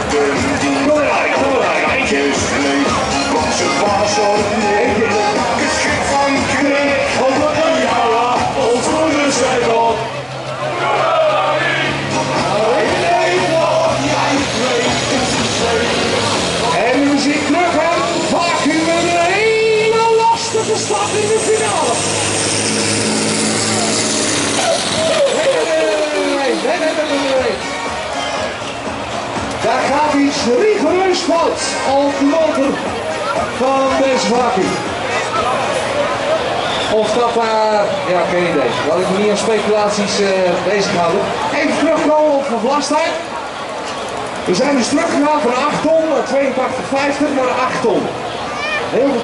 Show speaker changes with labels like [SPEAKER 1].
[SPEAKER 1] Kom eruit, kom eruit. Want ze was zo geschikt van Kuijk. Ja, ons moeder zei dat. En nu zie ik terug aan Vaku met een hele lastige start in de finale. Nee. Daar gaat iets rigoureus fout op de motor van deze Vaku. Of dat ja, geen idee. Laat ik me niet aan speculaties bezig houden. Even terugkomen op de vlastijd. We zijn dus teruggegaan van 8 ton naar 82,50 naar 8 ton. Heel